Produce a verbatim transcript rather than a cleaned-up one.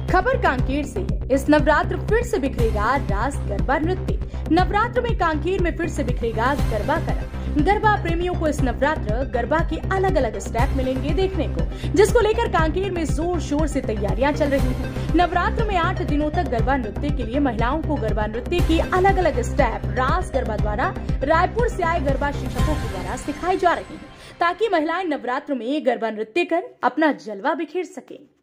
खबर कांकेर से है। इस नवरात्र फिर से बिखरेगा रास गरबा नृत्य। नवरात्र में कांकेर में फिर से बिखरेगा गरबा का रंग। गरबा प्रेमियों को इस नवरात्र गरबा के अलग अलग स्टेप मिलेंगे देखने को, जिसको लेकर कांकेर में जोर शोर से तैयारियां चल रही हैं। नवरात्र में आठ दिनों तक गरबा नृत्य के लिए महिलाओं को गरबा नृत्य की अलग अलग स्टेप रास गरबा द्वारा रायपुर से आए गरबा शिक्षकों के द्वारा सिखाई जा रही है, ताकि महिलाएं नवरात्र में गरबा नृत्य कर अपना जलवा बिखेर सके।